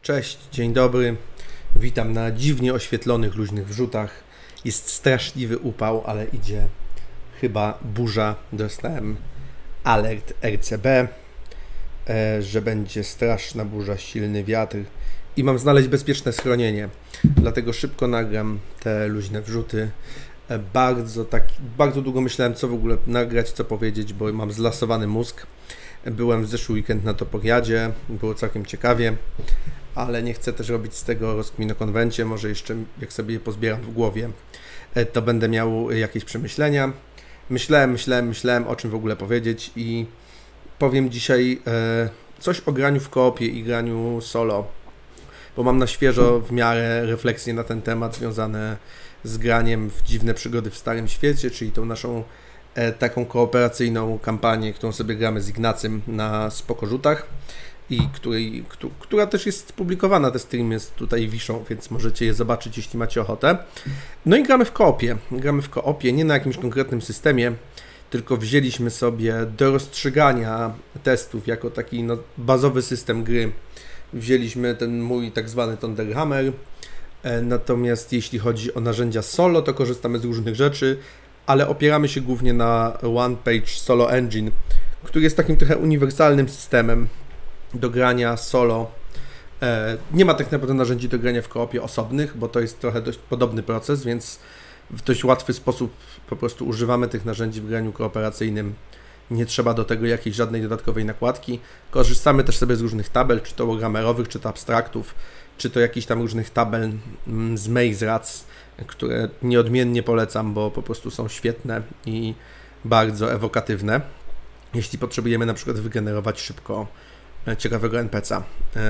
Cześć, dzień dobry. Witam na dziwnie oświetlonych, luźnych wrzutach. Jest straszliwy upał, ale idzie chyba burza. Dostałem alert RCB, że będzie straszna burza, silny wiatr i mam znaleźć bezpieczne schronienie. Dlatego szybko nagram te luźne wrzuty. Bardzo długo myślałem, co w ogóle nagrać, co powiedzieć, bo mam zlasowany mózg. Byłem w zeszły weekend na Toporiadzie, było całkiem ciekawie, ale nie chcę też robić z tego rozkminokonwencie. Może jeszcze jak sobie je pozbieram w głowie, to będę miał jakieś przemyślenia. Myślałem, o czym w ogóle powiedzieć i powiem dzisiaj coś o graniu w koopie i graniu solo, bo mam na świeżo w miarę refleksje na ten temat związane z graniem w dziwne przygody w Starym Świecie, czyli tą naszą taką kooperacyjną kampanię, którą sobie gramy z Ignacym na Spokorzutach i która też jest publikowana, te streamy tutaj wiszą, więc możecie je zobaczyć, jeśli macie ochotę. No i gramy w koopie, nie na jakimś konkretnym systemie, tylko wzięliśmy sobie do rozstrzygania testów jako taki bazowy system gry. Wzięliśmy ten mój tak zwany Thunderhammer, natomiast jeśli chodzi o narzędzia solo, to korzystamy z różnych rzeczy, ale opieramy się głównie na One Page Solo Engine, który jest takim trochę uniwersalnym systemem do grania solo. Nie ma tak naprawdę narzędzi do grania w koopie osobnych, bo to jest trochę dość podobny proces, więc w dość łatwy sposób po prostu używamy tych narzędzi w graniu kooperacyjnym. Nie trzeba do tego jakiejś żadnej dodatkowej nakładki. Korzystamy też sobie z różnych tabel, czy to warhammerowych, czy to abstraktów, czy to jakichś tam różnych tabel z Maze Rats, które nieodmiennie polecam, bo po prostu są świetne i bardzo ewokatywne, jeśli potrzebujemy na przykład wygenerować szybko ciekawego NPC-a.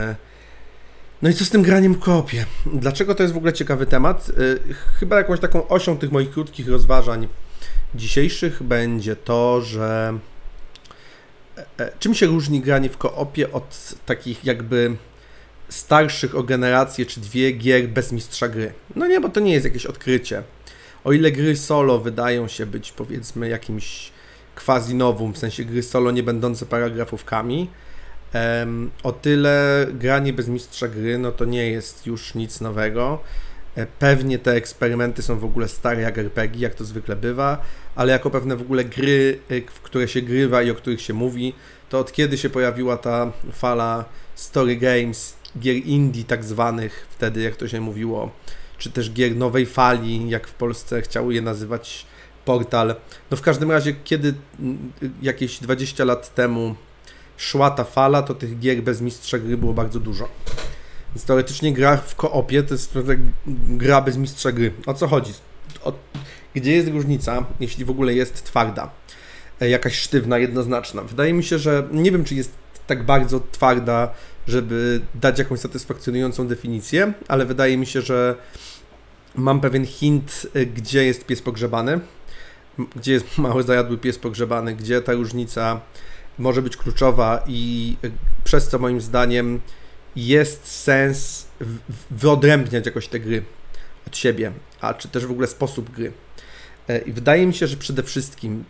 No i co z tym graniem w koopie? Dlaczego to jest w ogóle ciekawy temat? Chyba jakąś taką osią tych moich krótkich rozważań dzisiejszych będzie to, że czym się różni granie w koopie od takich jakby starszych o generację czy dwie gier bez mistrza gry. No nie, bo to nie jest jakieś odkrycie. O ile gry solo wydają się być powiedzmy jakimś quasi-nowum, w sensie gry solo nie będące paragrafówkami, o tyle granie bez mistrza gry, no to nie jest już nic nowego. Pewnie te eksperymenty są w ogóle stare jak RPG, jak to zwykle bywa, ale jako pewne w ogóle gry, w które się grywa i o których się mówi, to od kiedy się pojawiła ta fala story games, gier indie tak zwanych, wtedy jak to się mówiło, czy też gier nowej fali, jak w Polsce chciało je nazywać Portal. No w każdym razie, kiedy jakieś 20 lat temu szła ta fala, to tych gier bez mistrza gry było bardzo dużo. Więc teoretycznie gra w koopie to jest gra bez mistrza gry. O co chodzi? Gdzie jest różnica, jeśli w ogóle jest twarda? Jakaś sztywna, jednoznaczna. Wydaje mi się, że nie wiem, czy jest tak bardzo twarda, żeby dać jakąś satysfakcjonującą definicję, ale wydaje mi się, że mam pewien hint, gdzie jest pies pogrzebany, gdzie jest mały zajadły pies pogrzebany, gdzie ta różnica może być kluczowa i przez co moim zdaniem jest sens wyodrębniać jakoś te gry od siebie, a czy też w ogóle sposób gry. I wydaje mi się, że przede wszystkim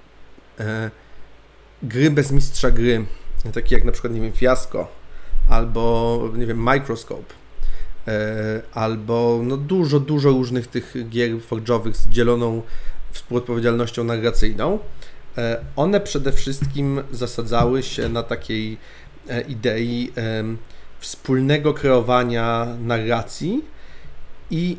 gry bez mistrza gry, takie jak na przykład, nie wiem, Fiasco, albo, nie wiem, Microscope, albo no dużo różnych tych gier forge'owych z dzieloną współodpowiedzialnością narracyjną, one przede wszystkim zasadzały się na takiej idei wspólnego kreowania narracji i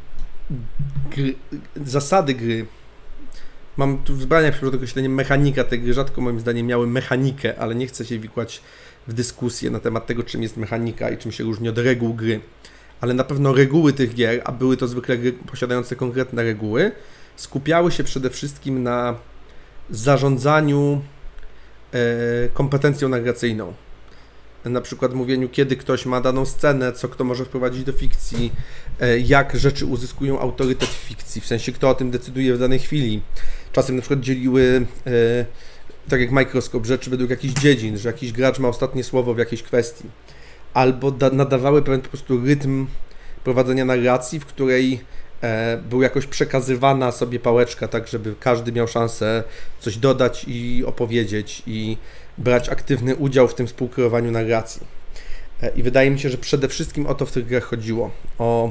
zasady gry. Mam tu wzbrania przed określeniem mechanika tej gry, rzadko moim zdaniem miały mechanikę, ale nie chcę się wikłać w dyskusję na temat tego, czym jest mechanika i czym się różni od reguł gry. Ale na pewno reguły tych gier, a były to zwykle gry posiadające konkretne reguły, skupiały się przede wszystkim na zarządzaniu kompetencją narracyjną. Na przykład mówieniu, kiedy ktoś ma daną scenę, co kto może wprowadzić do fikcji, jak rzeczy uzyskują autorytet w fikcji, w sensie kto o tym decyduje w danej chwili. Czasem na przykład dzieliły, tak jak Microscope, rzeczy według jakichś dziedzin, że jakiś gracz ma ostatnie słowo w jakiejś kwestii. Albo nadawały pewien po prostu rytm prowadzenia narracji, w której był jakoś przekazywana sobie pałeczka, tak żeby każdy miał szansę coś dodać i opowiedzieć i brać aktywny udział w tym współkreowaniu narracji. I wydaje mi się, że przede wszystkim o to w tych grach chodziło. O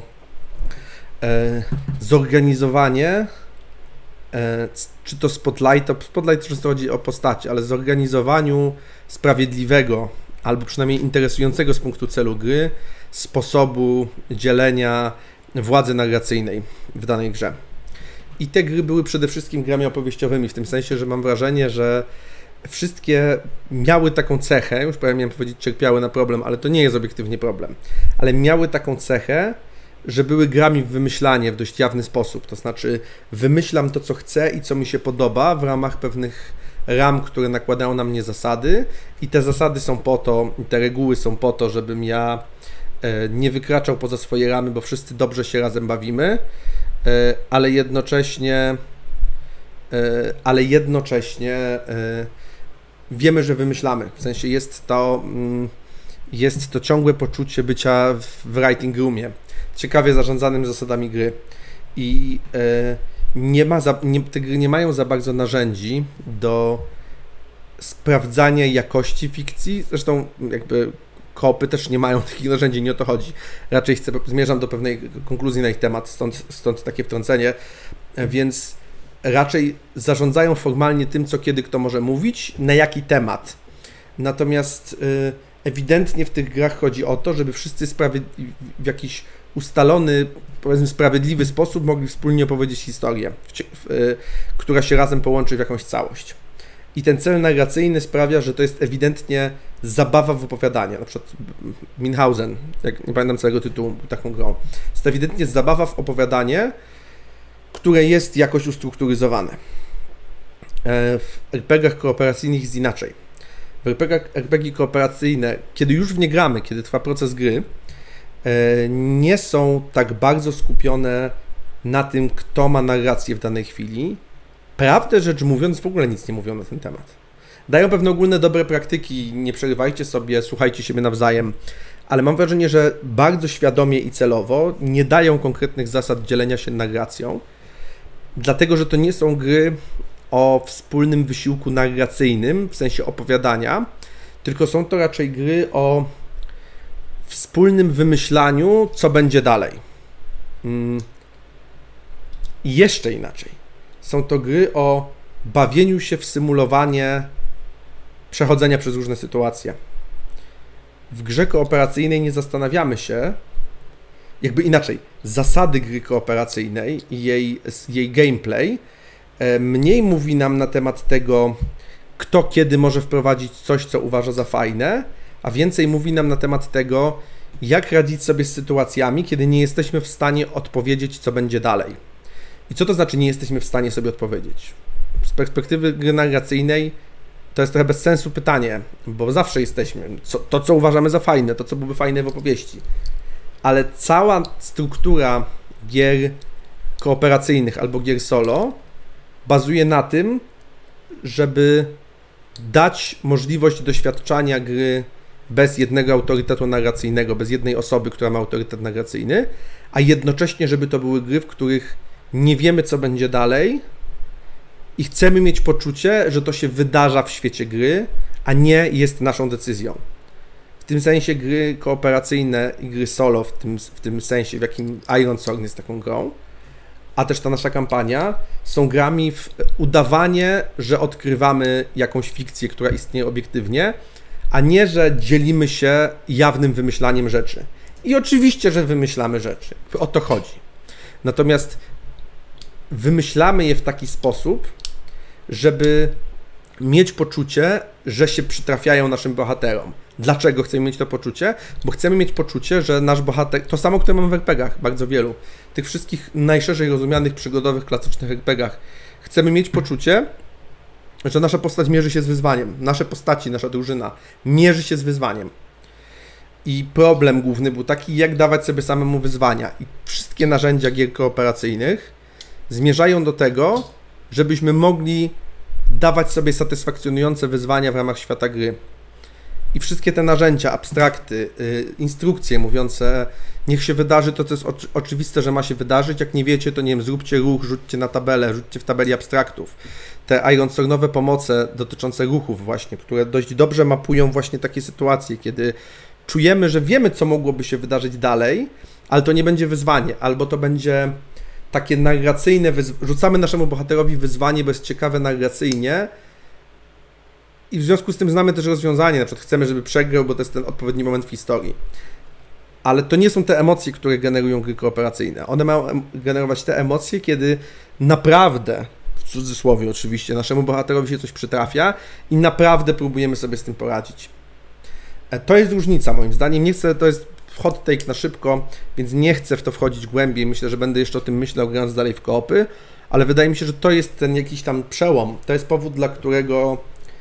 zorganizowanie, czy to Spotlight często chodzi o postaci, ale zorganizowaniu sprawiedliwego, albo przynajmniej interesującego z punktu celu gry, sposobu dzielenia władzy narracyjnej w danej grze. I te gry były przede wszystkim grami opowieściowymi, w tym sensie, że mam wrażenie, że wszystkie miały taką cechę, już prawie miałem powiedzieć cierpiały na problem, ale to nie jest obiektywnie problem, ale miały taką cechę, że były grami w wymyślanie w dość jawny sposób, to znaczy wymyślam to, co chcę i co mi się podoba w ramach pewnych ram, które nakładają na mnie zasady i te zasady są po to, te reguły są po to, żebym ja nie wykraczał poza swoje ramy, bo wszyscy dobrze się razem bawimy, ale jednocześnie wiemy, że wymyślamy. W sensie jest to ciągłe poczucie bycia w writing roomie, ciekawie zarządzanym zasadami gry. I te gry nie mają za bardzo narzędzi do sprawdzania jakości fikcji. Zresztą jakby koopy też nie mają takich narzędzi, nie o to chodzi. Raczej zmierzam do pewnej konkluzji na ich temat, stąd takie wtrącenie. Więc raczej zarządzają formalnie tym, co kiedy kto może mówić, na jaki temat. Natomiast ewidentnie w tych grach chodzi o to, żeby wszyscy w jakiś ustalony, powiedzmy sprawiedliwy sposób mogli wspólnie opowiedzieć historię, która się razem połączy w jakąś całość. I ten cel narracyjny sprawia, że to jest ewidentnie zabawa w opowiadanie. Na przykład Münchhausen, jak nie pamiętam całego tytułu, taką grą. Jest to ewidentnie zabawa w opowiadanie, które jest jakoś ustrukturyzowane. W RPG-ach kooperacyjnych jest inaczej. W RPG kooperacyjne, kiedy już w nie gramy, kiedy trwa proces gry, nie są tak bardzo skupione na tym, kto ma narrację w danej chwili. Prawdę rzecz mówiąc, w ogóle nic nie mówią na ten temat. Dają pewne ogólne dobre praktyki, nie przerywajcie sobie, słuchajcie siebie nawzajem, ale mam wrażenie, że bardzo świadomie i celowo nie dają konkretnych zasad dzielenia się narracją, dlatego, że to nie są gry o wspólnym wysiłku narracyjnym, w sensie opowiadania, tylko są to raczej gry o wspólnym wymyślaniu, co będzie dalej. I jeszcze inaczej. Są to gry o bawieniu się w symulowanie przechodzenia przez różne sytuacje. W grze kooperacyjnej nie zastanawiamy się, jakby inaczej, zasady gry kooperacyjnej i jej gameplay mniej mówi nam na temat tego, kto kiedy może wprowadzić coś, co uważa za fajne, a więcej mówi nam na temat tego, jak radzić sobie z sytuacjami, kiedy nie jesteśmy w stanie odpowiedzieć, co będzie dalej. I co to znaczy nie jesteśmy w stanie sobie odpowiedzieć? Z perspektywy gry narracyjnej to jest trochę bez sensu pytanie, bo zawsze jesteśmy. To, co uważamy za fajne, to, co byłoby fajne w opowieści. Ale cała struktura gier kooperacyjnych albo gier solo bazuje na tym, żeby dać możliwość doświadczania gry bez jednego autorytetu narracyjnego, bez jednej osoby, która ma autorytet narracyjny, a jednocześnie, żeby to były gry, w których nie wiemy, co będzie dalej i chcemy mieć poczucie, że to się wydarza w świecie gry, a nie jest naszą decyzją. W tym sensie gry kooperacyjne i gry solo, w tym sensie, w jakim Ironsworn jest taką grą, a też ta nasza kampania, są grami w udawanie, że odkrywamy jakąś fikcję, która istnieje obiektywnie, a nie, że dzielimy się jawnym wymyślaniem rzeczy. I oczywiście, że wymyślamy rzeczy. O to chodzi. Natomiast wymyślamy je w taki sposób, żeby mieć poczucie, że się przytrafiają naszym bohaterom. Dlaczego chcemy mieć to poczucie? Bo chcemy mieć poczucie, że nasz bohater, to samo, które mamy w RPG-ach, bardzo wielu, tych wszystkich najszerzej rozumianych, przygodowych, klasycznych RPG-ach, chcemy mieć poczucie, że nasza postać mierzy się z wyzwaniem. Nasze postaci, nasza drużyna mierzy się z wyzwaniem. I problem główny był taki, jak dawać sobie samemu wyzwania. I wszystkie narzędzia gier kooperacyjnych zmierzają do tego, żebyśmy mogli dawać sobie satysfakcjonujące wyzwania w ramach świata gry. I wszystkie te narzędzia, abstrakty, instrukcje mówiące, niech się wydarzy to, co jest oczywiste, że ma się wydarzyć. Jak nie wiecie, to nie wiem, zróbcie ruch, rzućcie na tabelę, rzućcie w tabeli abstraktów. Te Ironswornowe pomoce dotyczące ruchów właśnie, które dość dobrze mapują właśnie takie sytuacje, kiedy czujemy, że wiemy, co mogłoby się wydarzyć dalej, ale to nie będzie wyzwanie, albo to będzie takie narracyjne, rzucamy naszemu bohaterowi wyzwanie, bo jest ciekawe narracyjnie i w związku z tym znamy też rozwiązanie, na przykład chcemy, żeby przegrał, bo to jest ten odpowiedni moment w historii. Ale to nie są te emocje, które generują gry kooperacyjne. One mają generować te emocje, kiedy naprawdę, w cudzysłowie oczywiście, naszemu bohaterowi się coś przytrafia i naprawdę próbujemy sobie z tym poradzić. To jest różnica moim zdaniem. Nie chcę, to jest hot take na szybko, więc nie chcę w to wchodzić głębiej. Myślę, że będę jeszcze o tym myślał, grając dalej w koopy, ale wydaje mi się, że to jest ten jakiś tam przełom. To jest powód, dla którego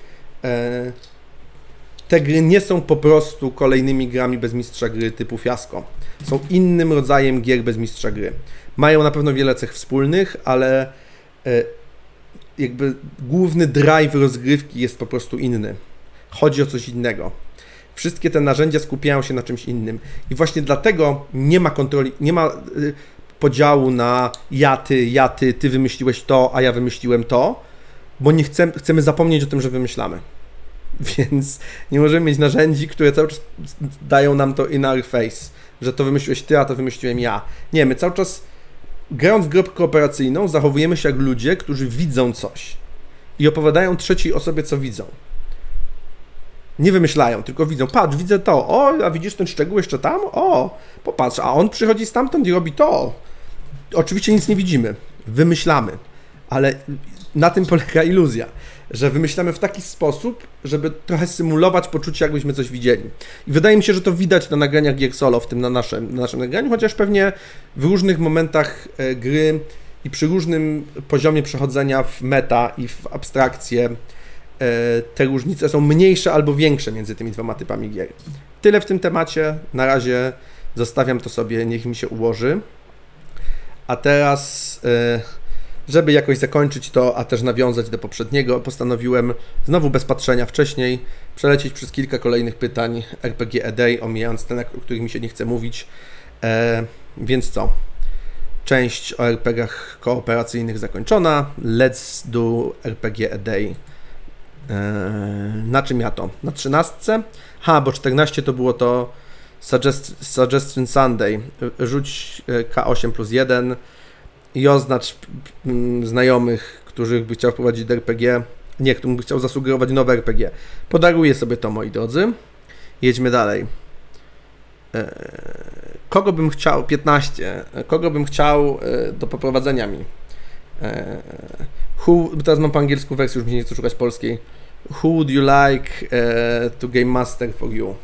te gry nie są po prostu kolejnymi grami bez mistrza gry typu Fiasko. Są innym rodzajem gier bez mistrza gry. Mają na pewno wiele cech wspólnych, ale jakby główny drive rozgrywki jest po prostu inny. Chodzi o coś innego. Wszystkie te narzędzia skupiają się na czymś innym. I właśnie dlatego nie ma kontroli, nie ma podziału na ja, ty wymyśliłeś to, a ja wymyśliłem to, bo nie chcemy zapomnieć o tym, że wymyślamy. Więc nie możemy mieć narzędzi, które cały czas dają nam to in our face, że to wymyśliłeś ty, a to wymyśliłem ja. Nie, my cały czas grając w grę kooperacyjną zachowujemy się jak ludzie, którzy widzą coś i opowiadają trzeciej osobie, co widzą. Nie wymyślają, tylko widzą, patrz, widzę to, o, a widzisz ten szczegół jeszcze tam? O, popatrz, a on przychodzi stamtąd i robi to. Oczywiście nic nie widzimy, wymyślamy, ale na tym polega iluzja, że wymyślamy w taki sposób, żeby trochę symulować poczucie, jakbyśmy coś widzieli. I wydaje mi się, że to widać na nagraniach gier solo, w tym na naszym nagraniu, chociaż pewnie w różnych momentach gry i przy różnym poziomie przechodzenia w meta i w abstrakcję te różnice są mniejsze albo większe między tymi dwoma typami gier. Tyle w tym temacie. Na razie zostawiam to sobie, niech mi się ułoży. A teraz, żeby jakoś zakończyć to, a też nawiązać do poprzedniego, postanowiłem znowu bez patrzenia wcześniej przelecieć przez kilka kolejnych pytań RPG A Day, omijając te, o których mi się nie chce mówić. Więc co? Część o RPG-ach kooperacyjnych zakończona. Let's do RPG A Day. Na czym ja to? Na 13? Bo 14 to było to Suggestion Sunday. Rzuć K8+1 i oznacz znajomych, których by chciał wprowadzić do RPG. Nie, którym by chciał zasugerować nowe RPG. Podaruję sobie to, moi drodzy. Jedźmy dalej. Kogo bym chciał? 15. Kogo bym chciał do poprowadzenia mi? Teraz mam po angielsku wersję, już mi się nie chce szukać polskiej. Who would you like to game master for you?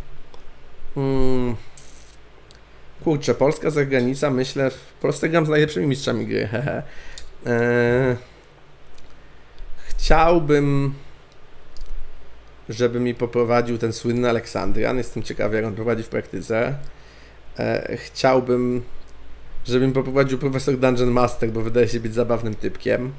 Kurczę, polska zagranica, myślę, w Polsce gram z najlepszymi mistrzami gry. Chciałbym, żeby mi poprowadził ten słynny Aleksandrian. Jestem ciekawy, jak on prowadzi w praktyce. Chciałbym, żeby mi poprowadził profesor Dungeon Master, bo wydaje się być zabawnym typkiem.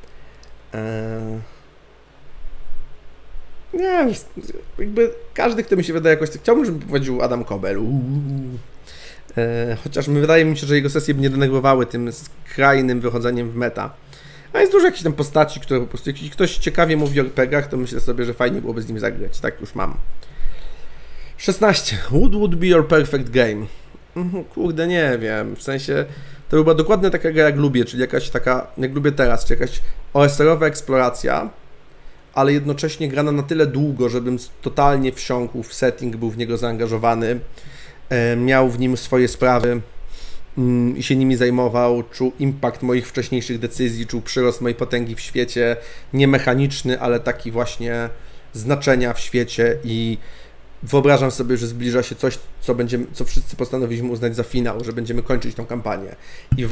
Nie, jakby każdy, kto mi się wydaje jakoś tak, chciałbym, żeby poprowadził Adam Kobel. Chociaż wydaje mi się, że jego sesje by nie denerwowały tym skrajnym wychodzeniem w meta. A jest dużo jakichś tam postaci, które po prostu, jeśli ktoś ciekawie mówi o RPGach, to myślę sobie, że fajnie byłoby z nim zagrać. Tak już mam. 16. What would be your perfect game? Kurde, nie wiem. W sensie, to była dokładnie taka gra, jak lubię, czyli jakaś taka, jak lubię teraz, czyli jakaś OSR-owa eksploracja, ale jednocześnie grana na tyle długo, żebym totalnie wsiąkł w setting, był w niego zaangażowany, miał w nim swoje sprawy i się nimi zajmował, czuł impact moich wcześniejszych decyzji, czuł przyrost mojej potęgi w świecie, nie mechaniczny, ale taki właśnie znaczenia w świecie i wyobrażam sobie, że zbliża się coś, co wszyscy postanowiliśmy uznać za finał, że będziemy kończyć tą kampanię i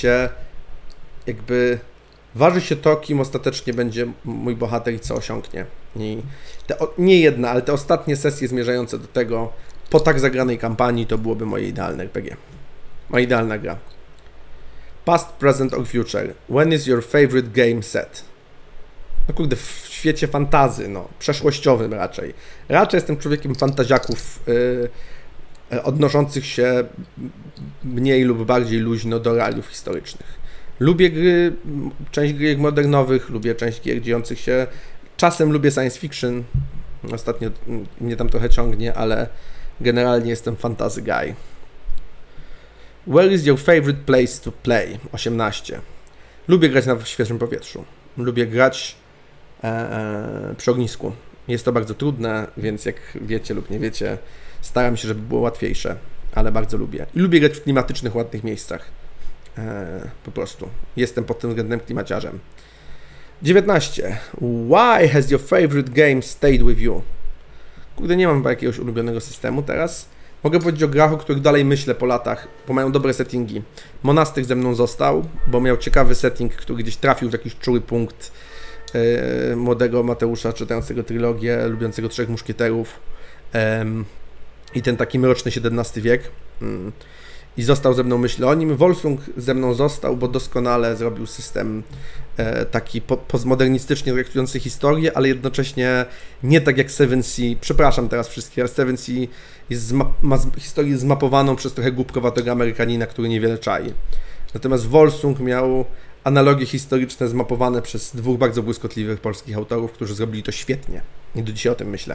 waży się to, kim ostatecznie będzie mój bohater i co osiągnie. I nie jedna, ale te ostatnie sesje zmierzające do tego, po tak zagranej kampanii, to byłoby moje idealne RPG. Moja idealna gra. Past, present or future. When is your favorite game set? No kurde, w świecie fantazy, no, przeszłościowym raczej. Raczej jestem człowiekiem fantaziaków odnoszących się mniej lub bardziej luźno do realiów historycznych. Lubię gry, część gier modernowych, lubię część gier dziejących się, czasem lubię science fiction, ostatnio mnie tam trochę ciągnie, ale Generalnie jestem fantasy guy. Where is your favorite place to play? 18. Lubię grać na świeżym powietrzu. Lubię grać przy ognisku. Jest to bardzo trudne, więc jak wiecie lub nie wiecie, staram się, żeby było łatwiejsze, ale bardzo lubię. I lubię grać w klimatycznych, ładnych miejscach. Po prostu. Jestem pod tym względem klimaciarzem. 19. Why has your favorite game stayed with you? Kurde, nie mam chyba jakiegoś ulubionego systemu teraz. Mogę powiedzieć o grach, o których dalej myślę po latach, bo mają dobre settingi. Monastyk ze mną został, bo miał ciekawy setting, który gdzieś trafił w jakiś czuły punkt młodego Mateusza, czytającego trylogię, lubiącego Trzech Muszkieterów i ten taki mroczny XVII wiek. I został ze mną, myślę o nim. Volsung ze mną został, bo doskonale zrobił system taki postmodernistycznie traktujący historię, ale jednocześnie nie tak jak Seven Sea. Przepraszam teraz wszystkich, ale Seven Sea jest ma historię zmapowaną przez trochę głupkowatego Amerykanina, który niewiele czai. Natomiast Volsung miał analogie historyczne zmapowane przez dwóch bardzo błyskotliwych polskich autorów, którzy zrobili to świetnie. I do dzisiaj o tym myślę.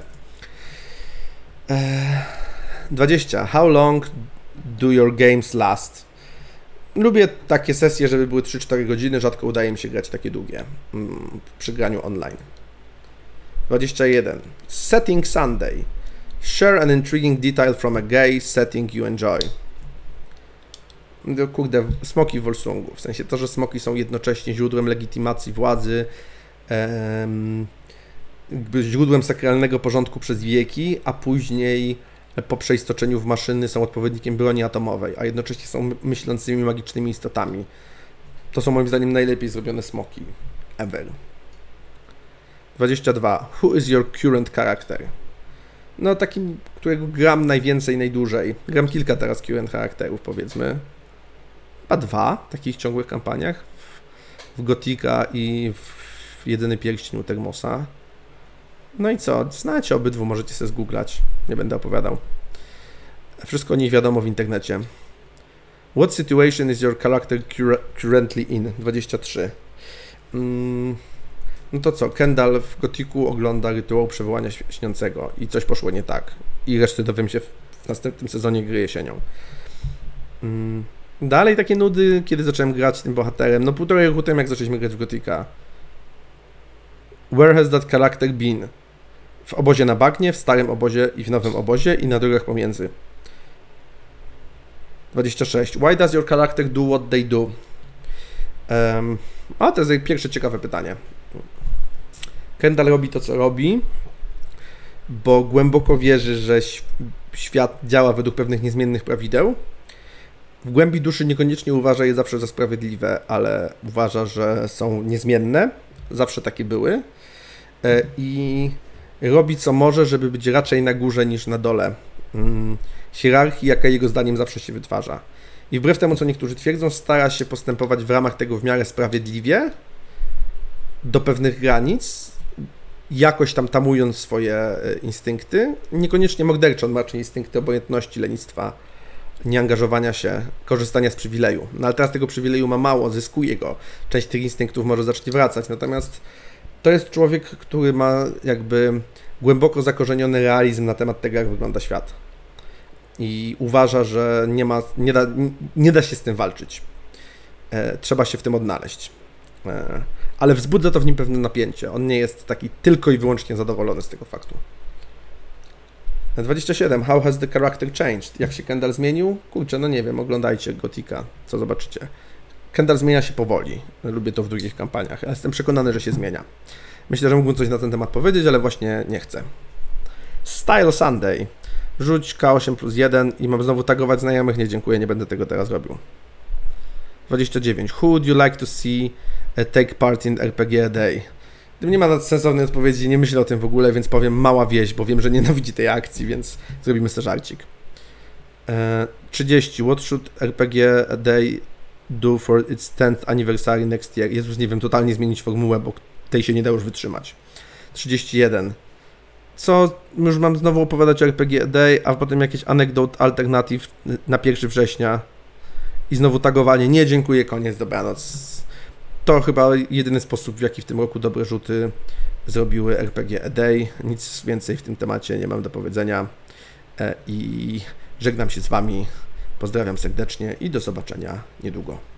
20. How long do your games last? Lubię takie sesje, żeby były 3-4 godziny, rzadko udaje mi się grać takie długie przy graniu online. 21. Setting Sunday. Share an intriguing detail from a gay setting you enjoy. Kurde, smoki w Volsungu. W sensie to, że smoki są jednocześnie źródłem legitymacji władzy, źródłem sakralnego porządku przez wieki, a później po przeistoczeniu w maszyny są odpowiednikiem broni atomowej, a jednocześnie są myślącymi magicznymi istotami. To są moim zdaniem najlepiej zrobione smoki ever. 22. Who is your current character? No takim, którego gram najwięcej, najdłużej. Gram kilka teraz current charakterów, powiedzmy. Chyba 2 w takich ciągłych kampaniach. W Gotika i w Jedyny Pierścień u Termosa. No i co? Znacie obydwu, możecie sobie zgooglać. Nie będę opowiadał. Wszystko o nich wiadomo w internecie. What situation is your character currently in? 23. No to co? Kendall w Gotiku ogląda rytuał przywołania śniącego i coś poszło nie tak. I reszty dowiem się w następnym sezonie gry jesienią. Dalej takie nudy, kiedy zacząłem grać tym bohaterem. No 1,5 roku temu, jak zaczęliśmy grać w Gotika. Where has that character been? W obozie na bagnie, w starym obozie i w nowym obozie i na drogach pomiędzy. 26. Why does your character do what they do? To jest pierwsze ciekawe pytanie. Kendall robi to, co robi, bo głęboko wierzy, że świat działa według pewnych niezmiennych prawideł. W głębi duszy niekoniecznie uważa je zawsze za sprawiedliwe, ale uważa, że są niezmienne. Zawsze takie były. I robi co może, żeby być raczej na górze niż na dole hierarchii, jaka jego zdaniem zawsze się wytwarza. I wbrew temu, co niektórzy twierdzą, stara się postępować w ramach tego w miarę sprawiedliwie, do pewnych granic, jakoś tam tamując swoje instynkty. Niekoniecznie mordercze, on ma raczej instynkty obojętności, lenistwa, nieangażowania się, korzystania z przywileju. No ale teraz tego przywileju ma mało, zyskuje go. Część tych instynktów może zacznie wracać, natomiast to jest człowiek, który ma jakby głęboko zakorzeniony realizm na temat tego, jak wygląda świat. I uważa, że nie da się z tym walczyć. Trzeba się w tym odnaleźć. Ale wzbudza to w nim pewne napięcie. On nie jest taki tylko i wyłącznie zadowolony z tego faktu. 27. How has the character changed? Jak się Kendall zmienił? Kurczę, no nie wiem, oglądajcie Gotika, co zobaczycie. Kendall zmienia się powoli. Lubię to w drugich kampaniach, ale jestem przekonany, że się zmienia. Myślę, że mógłbym coś na ten temat powiedzieć, ale właśnie nie chcę. Style Sunday. Rzuć K8+1 i mam znowu tagować znajomych. Nie, dziękuję, nie będę tego teraz robił. 29. Who would you like to see take part in RPG a day? Nie ma sensownej odpowiedzi, nie myślę o tym w ogóle, więc powiem mała wieś, bo wiem, że nienawidzi tej akcji, więc zrobimy sobie żarcik. 30. What should RPG a day do for its 10th anniversary next year? Jezus, nie wiem, totalnie zmienić formułę, bo tej się nie da już wytrzymać. 31. Co? Już mam znowu opowiadać o RPG a day, a potem jakieś anecdote alternative na 1 września i znowu tagowanie. Nie, dziękuję, koniec, dobranoc. To chyba jedyny sposób, w jaki w tym roku dobre rzuty zrobiły RPG a day. Nic więcej w tym temacie nie mam do powiedzenia. i żegnam się z Wami. Pozdrawiam serdecznie i do zobaczenia niedługo.